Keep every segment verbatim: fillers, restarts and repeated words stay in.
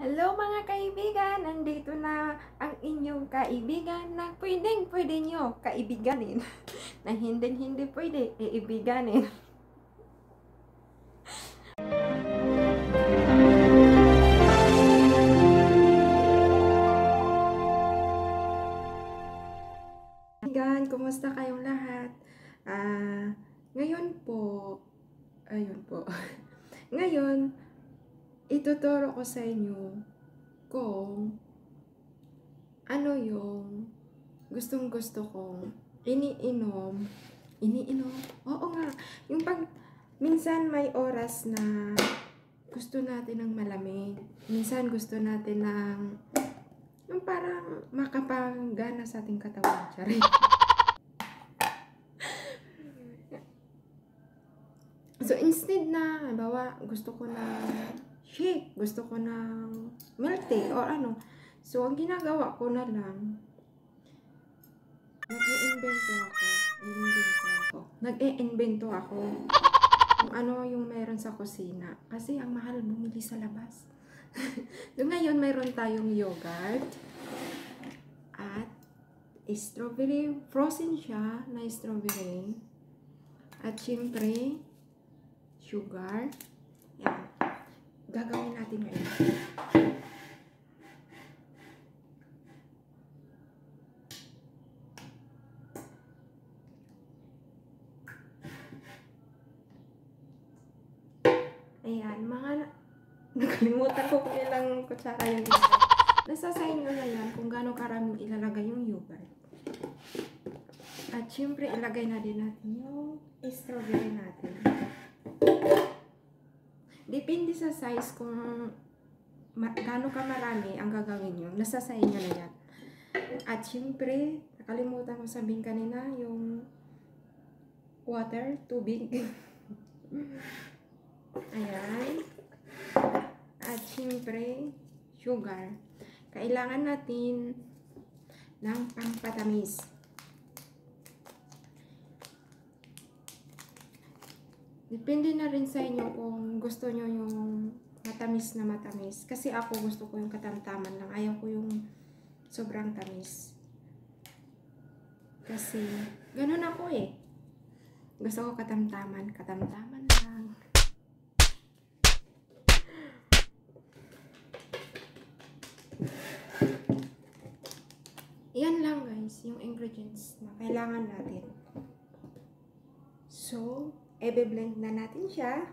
Hello mga kaibigan! Nandito na ang inyong kaibigan na pwedeng pwede nyo kaibiganin. Na hindi hindi pwede iibiganin. Kaibigan, kumusta kayong lahat? Ah, ngayon po, ayun po. Ngayon, ituturo ko sa inyo kung ano yung gustong gusto kong iniinom. Iniinom? Oo nga. Yung pag minsan may oras na gusto natin ng malamig. Minsan gusto natin ng yung parang makapanggana sa ating katawan. Charing. So, instead na, bawa, gusto ko na shake, gusto ko ng milk tea, or ano. So, ang ginagawa ko na lang, nag-i-invento ako. I-invento ako. Nag-i-invento ako kung ano yung meron sa kusina. Kasi ang mahal bumili sa labas. So, ngayon, mayroon tayong yogurt at strawberry. Frozen siya na strawberry. At syempre, sugar. Yan. Gagawin natin ngayon. Ayan, mga nakalimutan ko kung ilang kutsara yung isa. Nasa sa inyo na yan kung gaano karaming ilalagay yung yogurt. At syempre, ilagay na din natin yung strawberry natin. Depende sa size kung gaano ka marami ang gagawin nyo. Nasa sa inyo na yan. At syempre, nakalimutan ko sabihin kanina yung water, tubig. Ayan. At syempre, sugar. Kailangan natin ng pampatamis. Depende na rin sa inyo kung gusto nyo yung matamis na matamis. Kasi ako gusto ko yung katamtaman lang. Ayaw ko yung sobrang tamis. Kasi ganun ako eh. Gusto ko katamtaman. Katamtaman lang. Yan lang guys, yung ingredients na kailangan natin. So, i-blend na natin siya.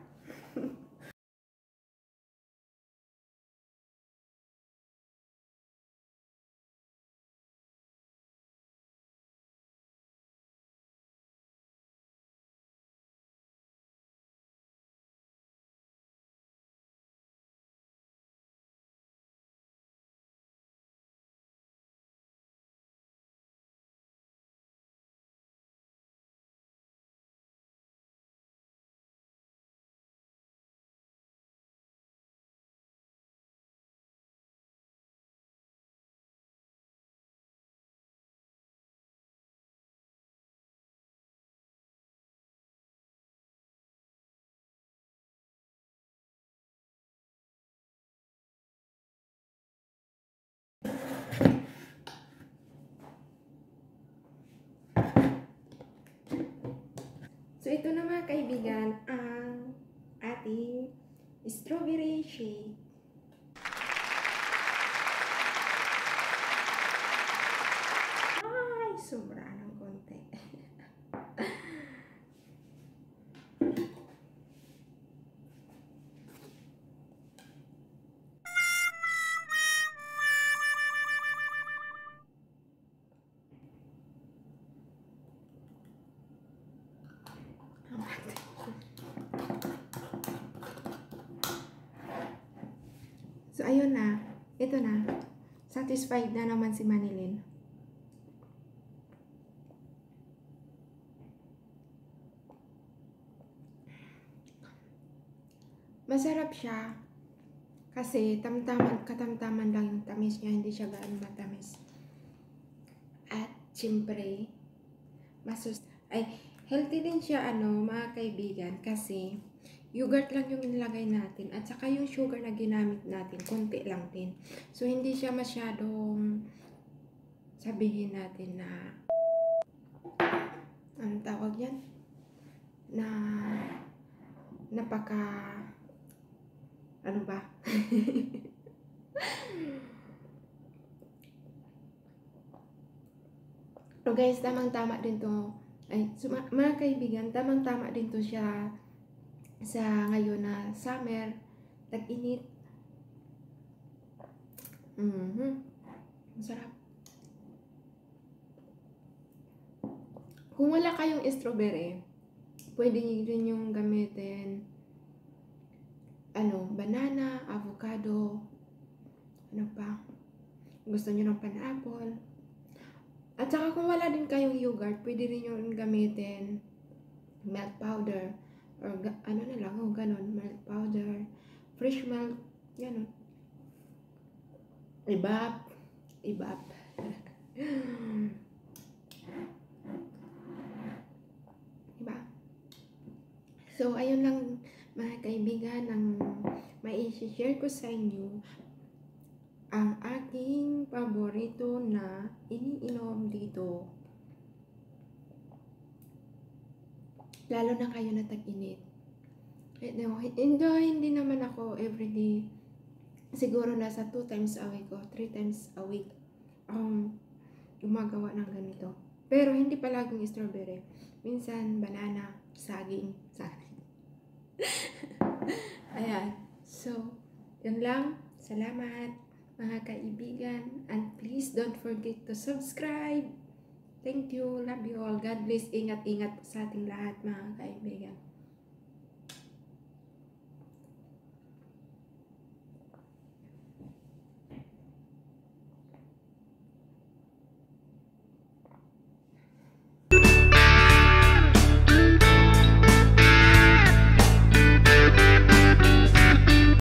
So, ito na mga kaibigan, ang ating strawberry shake. Ay, sobra ng konti. So, ayun na. Ito na. Satisfied na naman si Manilyn. Masarap siya. Kasi tamtaman, katamtaman lang yung tamis niya. Hindi siya gaano matamis. At, siyempre, masus... Ay, healthy din siya, ano, mga kaibigan. Kasi, yogurt lang yung nilagay natin. At saka yung sugar na ginamit natin, konti lang din. So, hindi siya masyadong sabihin natin na, anong tawag yan? Na, napaka, ano ba? So guys, tamang-tama din to. Ay, so, mga kaibigan, tamang-tama din to siya sa ngayon na summer, tag-init. Mm-hmm. Masarap. Kung wala kayong strawberry, pwede nyo din yung gamitin ano, banana, avocado, ano pa, gusto nyo ng pineapple. At saka kung wala din kayong yogurt, pwede rin yung gamitin milk powder, or ano na lang, oh, ganun, milk powder, fresh milk, ganun. Ibap, ibap. Diba? So, ayun lang mga kaibigan, ang mai-share ko sa inyo ang aking paborito na iniinom dito. Lalo na kayo na tag-init. Enjoy, hindi naman ako everyday. Siguro nasa two times a week o three times a week um, gumagawa ng ganito. Pero hindi palaging strawberry. Minsan, banana, saging, saging. Ayan. So, yun lang. Salamat, mga kaibigan. And please don't forget to subscribe. Thank you. Love you all. God bless. Ingat-ingat sa ating lahat, mga kaibigan.